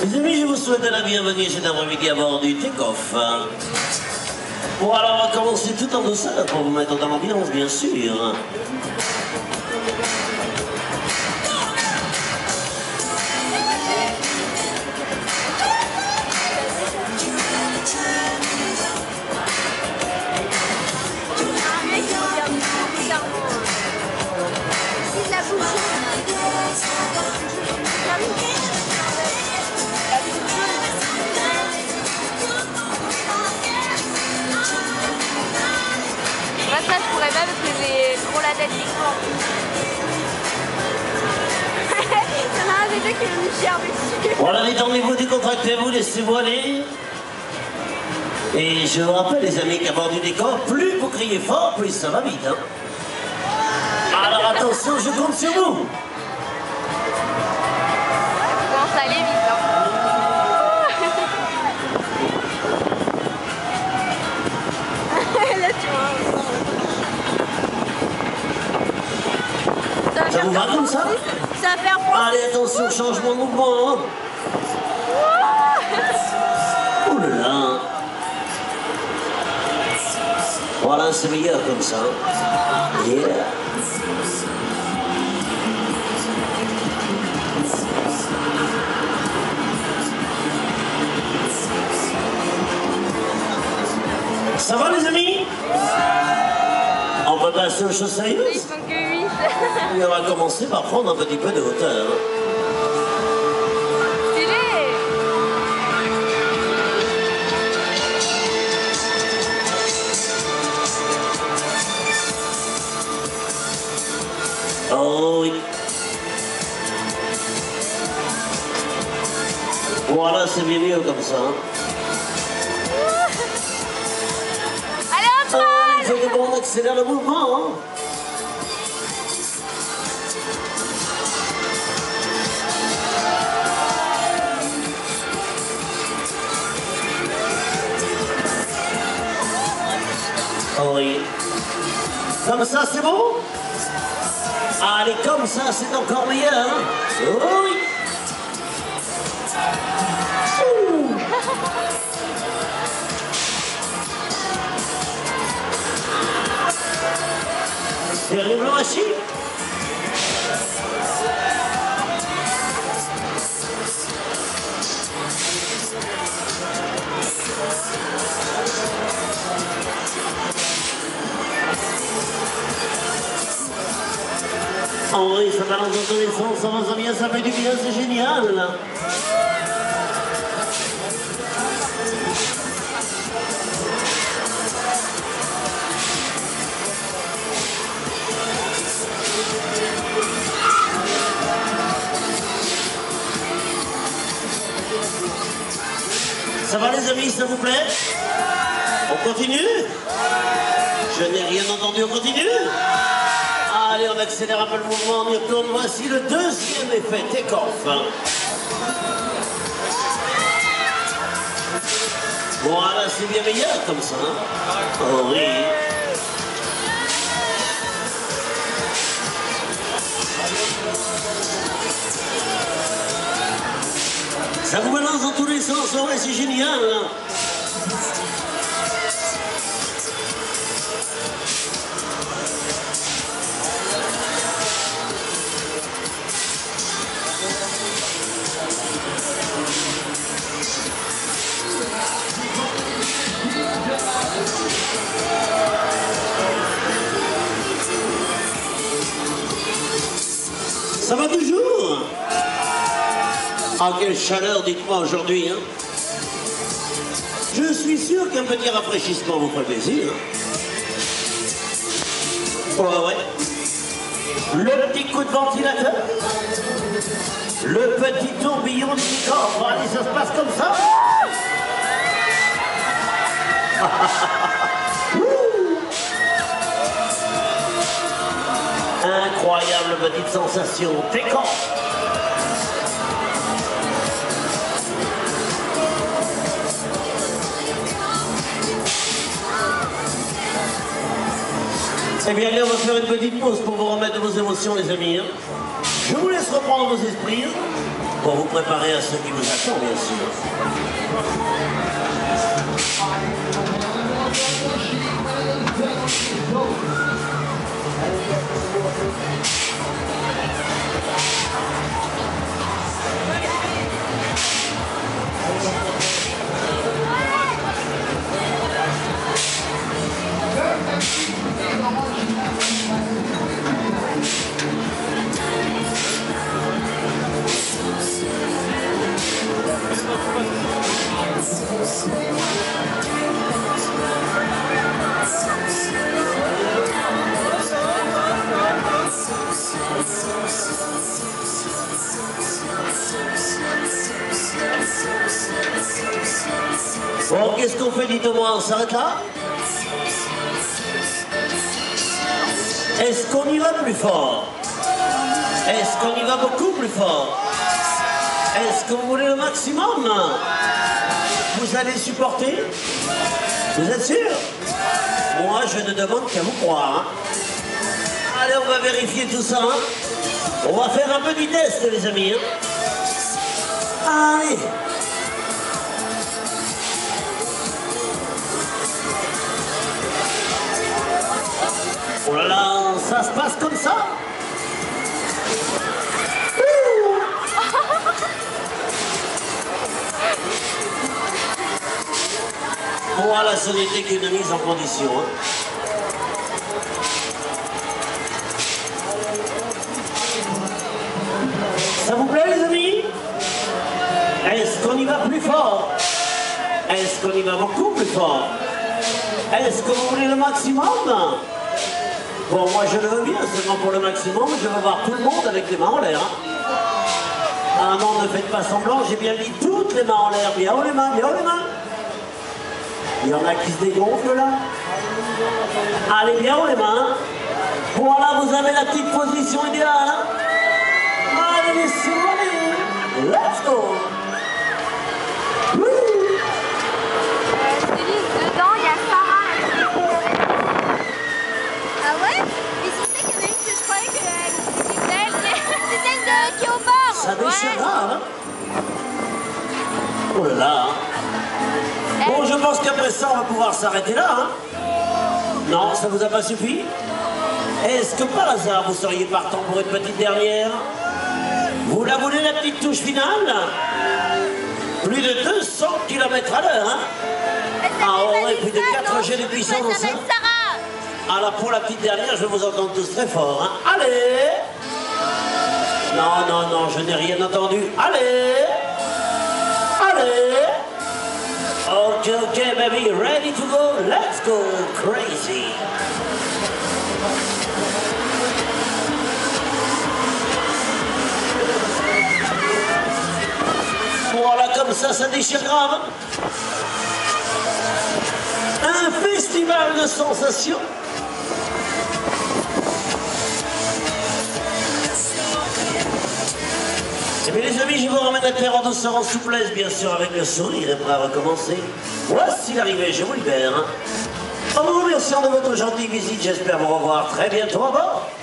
Les amis, je vous souhaite la bienvenue cet après-midi à bord du Take-Off. Bon, alors on va commencer tout en douceur pour vous mettre dans l'ambiance, bien sûr. Moi ça je pourrais pas parce que j'ai trop la tête qui court. Il y en a un des deux qui me gerbe dessus. Voilà, détendez-vous, décontractez-vous, laissez-vous aller. Et je vous rappelle, les amis, qu'à bord du décor, plus vous criez fort, plus ça va vite. Hein. Alors attention, je compte sur vous. Ça commence à aller vite. Hein. Là tu vois. Ça vous va comme ça? Ça va faire froid. Allez, attention, changement de mouvement. Hein. Oh là là. Voilà, c'est meilleur comme ça. Yeah. Ça va les amis? On peut passer aux choses Ils sérieuses? font que 8. Et on va commencer par prendre un petit peu de hauteur. Stylé. Oh oui. Voilà, c'est bien mieux comme ça. Hein. Allez, on Il faut que l'on accélère le mouvement. Hein. Oh oui. Comme ça, c'est bon? Allez, comme ça, c'est encore meilleur. Hein. Oh oui. Ouh. Terrible machine. Oh oui, ça balance dans tous les sens, ça va bien, ça fait du bien, c'est génial. Ça va les amis, s'il vous plaît? On continue? Je n'ai rien entendu, on continue? Allez, on accélère un peu le mouvement, on y retourne. Voici le deuxième effet, Take-Off. Voilà, c'est bien meilleur comme ça. Hein? Oh oui. Ça vous balance dans tous les sens, ouais, c'est génial. Hein? Ça va toujours? Ah, quelle chaleur, dites-moi aujourd'hui. Hein? Je suis sûr qu'un petit rafraîchissement vous ferait plaisir. Ouais, ouais. Le petit coup de ventilateur. Le petit tourbillon du décor. Allez, ça se passe comme ça. Incroyable petite sensation. Take-Off. Eh bien, allez, on va faire une petite pause pour vous remettre de vos émotions, les amis. Je vous laisse reprendre vos esprits. pour vous préparer à ce qui vous attend, bien sûr. Bon, qu'est-ce qu'on fait, dites-moi, on s'arrête là? Est-ce qu'on y va plus fort? Est-ce qu'on y va beaucoup plus fort? Est-ce que vous voulez le maximum? Vous allez supporter? Vous êtes sûr? Moi, je ne demande qu'à vous croire. Hein. Allez, on va vérifier tout ça. Hein. On va faire un petit test, les amis. Hein. Allez. Oh là là, ça se passe comme ça? Voilà, ce n'était qu'une mise en condition. Hein. Ça vous plaît, les amis? Est-ce qu'on y va plus fort? Est-ce qu'on y va beaucoup plus fort? Est-ce que vous voulez le maximum? Bon, moi je le veux bien, seulement pour le maximum, je veux voir tout le monde avec les mains en l'air. Hein. Ah non, ne faites pas semblant, j'ai bien mis toutes les mains en l'air. Bien haut les mains, bien haut les mains. Il y en a qui se dégonflent là. Allez, bien haut les mains. Voilà, vous avez la petite position idéale. Hein. Allez, laissez-moi aller. Let's go. Dedans, il y a Sarah. Ah ouais? Mais tu sais qu'il y en a une que je croyais que c'était belle. C'est celle qui est au bord. Ça déchirera, hein? Oh là là. Bon, je pense qu'après ça, on va pouvoir s'arrêter là. Hein? Non, ça vous a pas suffi? Est-ce que par hasard, vous seriez partant pour une petite dernière? Vous la voulez, la petite touche finale? Plus de 200 km à l'heure, hein? Ah ouais, plus de 4 G de puissance. Hein? Alors pour la petite dernière, je vais vous entendre tous très fort. Hein? Allez! Non, non, non, je n'ai rien entendu. Allez! Allez! Ok, ok, baby, ready to go? Let's go crazy! Voilà, comme ça déchire grave. Un festival de sensations. Eh bien les amis, je vous ramène à terre en douceur, en souplesse, bien sûr, avec le sourire et prêt à recommencer. Voici l'arrivée, je vous libère. En vous remerciant de votre gentille visite, j'espère vous revoir très bientôt à bord.